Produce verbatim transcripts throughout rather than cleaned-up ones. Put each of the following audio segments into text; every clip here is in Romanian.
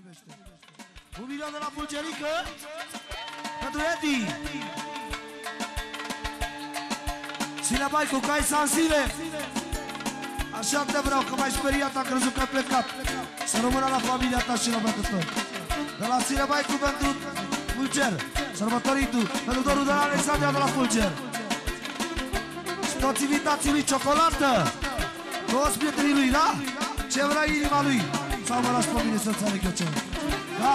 Un milion de la Fulgerică pentru Edi. Sile Baicu, că ai sansile. Așa te vreau, că m-ai speriat, am crezut că ai plecat. Să rămână la familia ta și la băiatul tău. De la Sile Baicu pentru Fulger, sărbătoritul, pentru Doru de la Alexandria de la Fulger. Și toți invitații lui, ciocolată. Toți prietenii lui, da? Ce vrea inima lui. Sau mă lași pe mine să înțeleg eu ce. Da?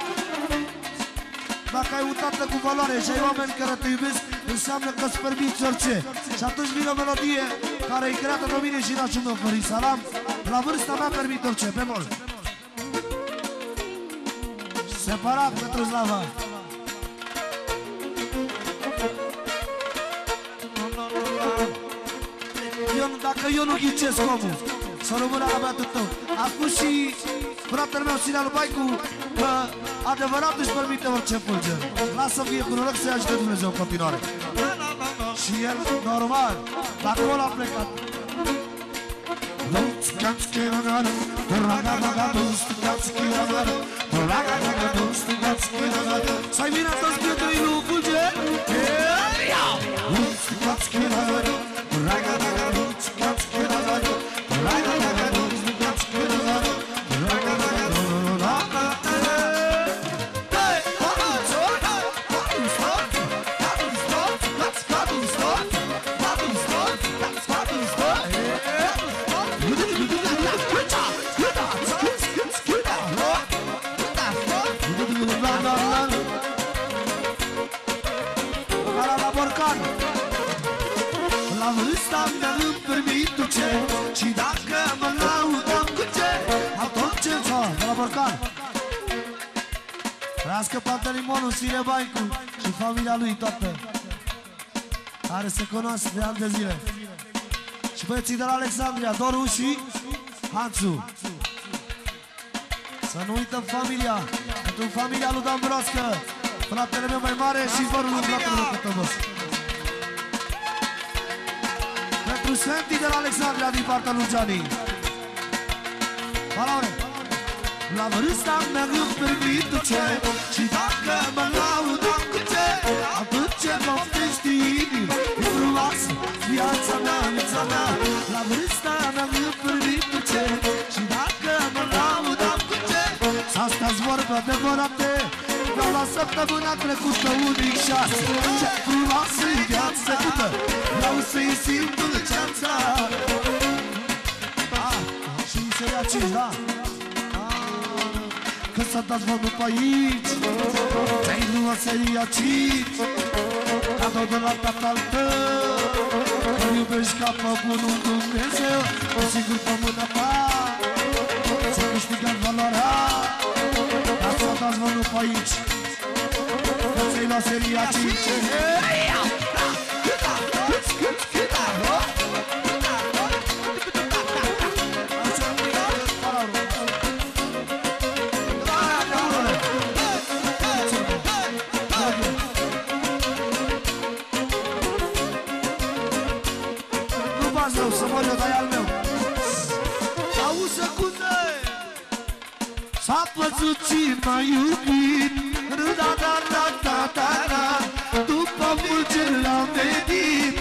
Dacă ai un tată cu valoare și ai oameni care te iubesc, înseamnă că îți permiți orice. Și atunci vine o melodie care e creată de mine și nașul meu, Florin Salam. La vârsta mea permit orice, pe mult. Separat pentru Slava. Eu, dacă eu nu ghicesc omul, să rămână la băiatul tău. A spus și fratele meu, Sinea lui Baicu, că adevărat își permite orice Fulger. Lasă fie cu noroc să-i ajute Dumnezeu în continuare. Și el, normal, dacă acolo a plecat. Să-i vină toți prietenii lui Fulger. La vârsta mea îmi permit ce. Și dacă mă laudăm cu ce, atunci ce fac? De la Borcan. Trească Pantelimonul, Sile Baicu și familia lui toată, care se cunosc de ani de zile. Și băieții de la Alexandria, Doru și Hanțu. Să nu uităm familia. Pentru familia lui Dan Broscă, fratele meu mai mare și zborul lui fratele meu Cătăbăs. Pentru Sfentii de la Alexandria din partea lui Gianni. Valaure. La vârsta mea îmi permit ce. Și dacă mă laudam cu ce, atunci ce poftești inimi. E frumoasă viața mea, viața mea. La vârsta mea îmi permit ce. Și dacă mă laudam cu ce, asta-s vorbe adevărate. Vreau la săptămâna trecută unic șase. Ce frumoasă-i viața trecută, vreau să-i simt dulceața. Ah, și seria cinci, da? Ah, că s-a dat vădul pe aici, ți-ai luat seria cinci, cadou de la tatăl tău, că iubești ca pe bunul Dumnezeu, cu sigur pe mâna ta, ți-ai câștigat valoarea. Dar s-a dat vădul pe aici, că ți-ai luat seria cinci. Nu bați rău, să mor eu, dar e al meu. Auzi, cune, s-a văzut și m-a iubit. Da-da-da-da-da-da, după Fulger l-am venit.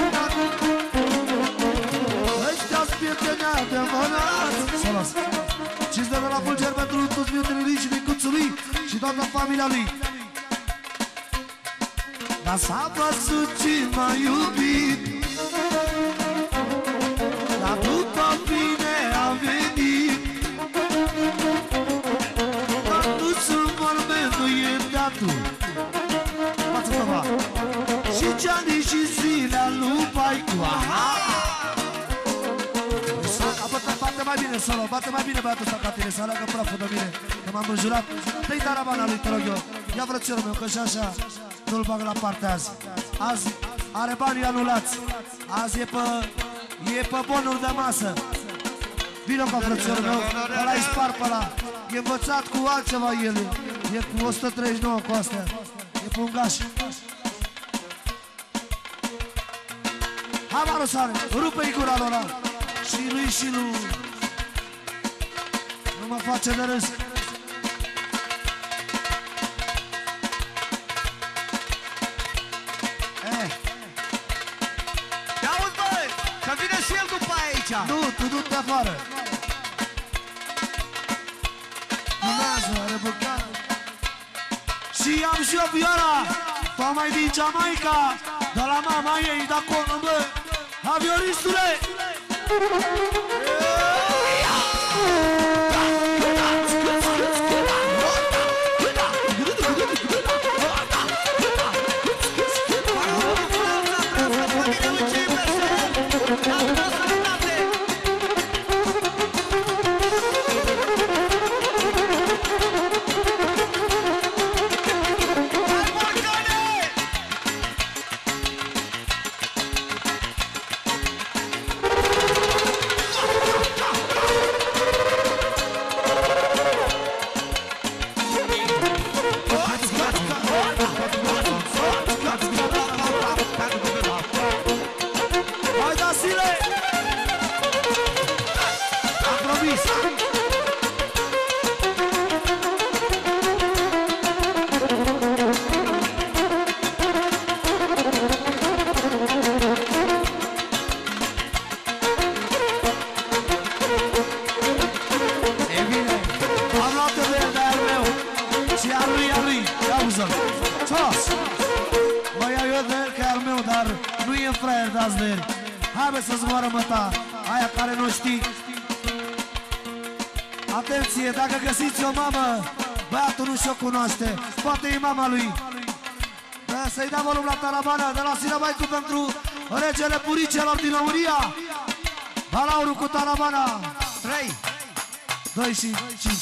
Ăștia-s prieteni adevărați. Să las. Cinci de la Fulger pentru toți prietenii lui și micuțul lui și toată familia lui. Dar s-a văzut și m-a iubit. Dar după mine a venit. Dar nu sunt vorbe, nu e datul. Față-mă, va. Și Gianni și Sinea lui Baicu. Aha! Bate mai bine, solo, bate mai bine băiatul ăsta ca tine, să aleagă praful de mine, că m-am înjurat. Dă-i tarabana lui, te rog eu. Ia frățiorul meu, că și așa nu-l bag la partea azi. Azi are banii anulați. Azi e pe, e pe bonuri de masă. Vino ca frățiorul meu, ăla-i spar pe ăla. E învățat cu altceva el. E cu o sută treizeci și nouă cu astea. E pe un gaș. Hai, mă, Rosare, rupe-i gura lor ăla. Și lui și lui. Nu mă face de râs. afară. Urmează, Republicana. Și am și o vioara, tocmai din Jamaica, de la mama ei, de acolo, bă. Avionistule! Să zboară măta, aia care nu știi. Atenție, dacă găsiți o mamă, băiatul nu și-o cunoaște, poate e mama lui. Să-i dăm volum la Tarabana, de la Sinabaicu pentru regele puricelor din România. Balauru cu Tarabana. trei, doi și cinci.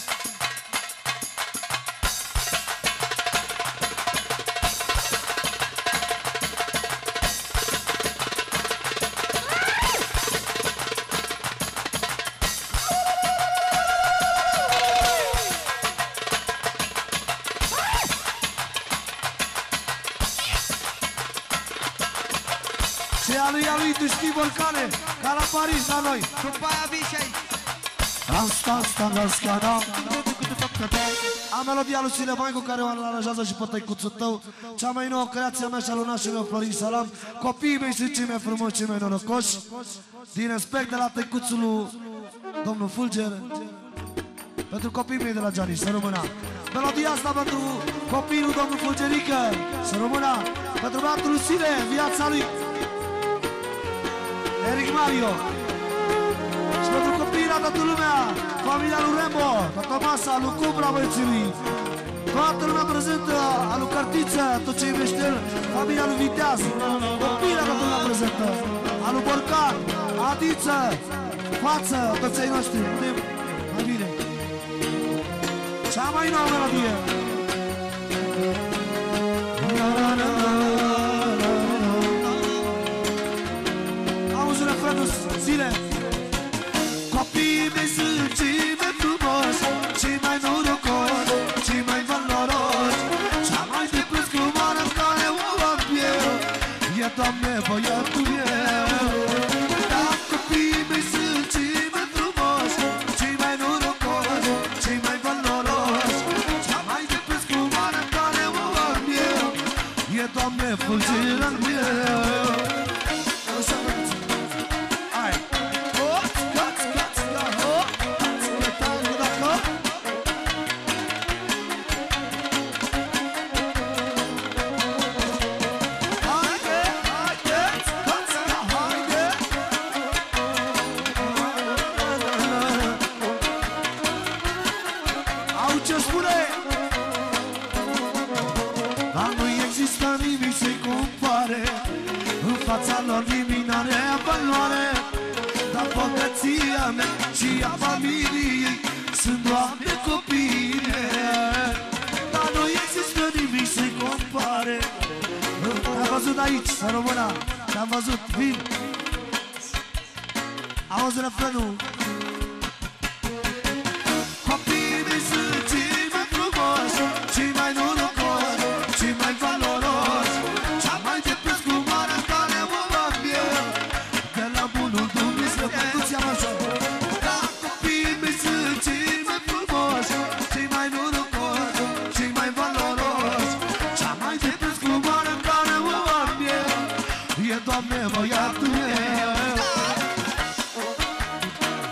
Tu știi Volcane, ca la Paris la noi. După aia vii și aici. Asta, asta, asta, asta. Am melodia lui Silevai cu care o aranjează și pe tăicuțul tău. Cea mai nouă creație mea și a lui nașul meu Florin Salam. Copiii mei sunt cei mai frumoși, cei mai norocoși. Din respect de la tăicuțul lui domnul Fulger. Pentru copiii mei de la Gianni, să rămână. Melodia asta pentru copiii lui domnul Fulgerică, să rămână. Pentru băiatul lui Sile, viața lui Eric Mario. Și pentru copiii la toată lumea, familia lui Rembo, toată masa, lui Cubra băieții. Toată lumea prezentă, a lui Cărtiță, tot ce iubește el, familia lui Viteaz. Copiii la toată lumea prezentă, a lui Borcan, Adiță, Față, toți cei noștri. Mai bine. Cea mai nouă melodie. Zile. Copiii mei sunt cei mai frumoși, cei mai norocoși, cei mai valoroși. Cea mai de plus culoare în care o am eu e, Doamne, băiatul meu. Da, copiii mei sunt cei mai frumoși, cei mai norocoși, cei mai valoroși. Cea mai de plus culoare în care o am eu e, Doamne, fulgirea meu. Și a familiei sunt doamne copiile, dar nu există nimic să-i compare. Te-am văzut aici, să rămână, te-am văzut, vin. Auzi refrenul. Copiii mei sunt cei mai frumoși, cei mai norocoși, cei mai valoroși. Cea mai de preț cu mare care mă am eu, de la bunul Dumnezeu, producția mea așa. Doamne, băiatul meu.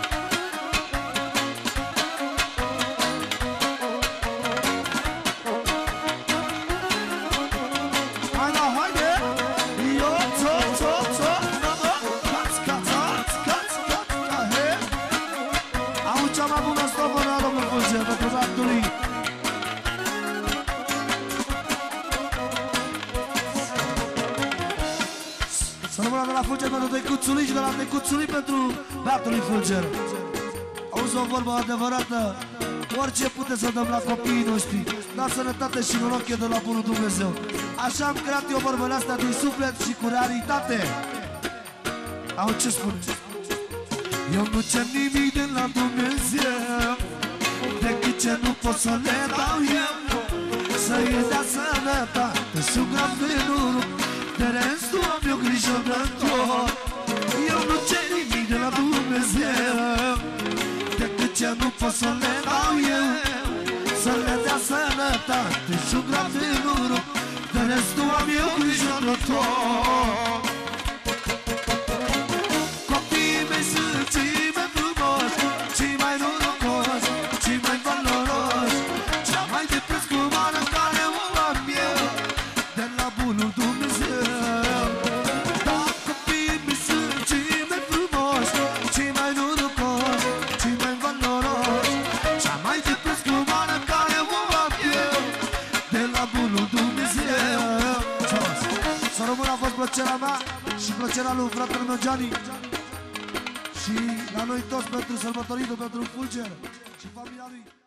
Fulger pentru Tăicuțului și de la Tăicuțului pentru băiatul lui Fulger. Auzi o vorbă adevărată, orice puteți să dăm la copiii noștri, dar sănătate și noroc e de la bunul Dumnezeu. Așa am creat eu vorbele astea din suflet și cu realitate. Au ce spune? Eu nu cer nimic de la Dumnezeu decât ce nu pot să le dau eu. Să-i dea sănătate și un gram de noroc, de restul am eu grijă de tot. Eu nu cer nimic de la Dumnezeu decât ce nu pot să le dau eu. Să le dea sănătate și un gram de noroc, de restul am eu grijă de tot. Copiii mei sunt cei mai frumoși, cei mai norocoși, cei mai valoroși, cea mai de preț cu mare care o am eu de la bunul Dumnezeu. Da, copiii mei sunt cei mai frumoși, cei mai norocoși, cei mai valoroși, cea mai de preț cu mare care o am eu de la bunul Dumnezeu. Să rămână, a fost plăcerea mea și plăcerea lui fratele meu Gianni. Și la noi toți pentru sărbătoritul, pentru Fulger și familia lui.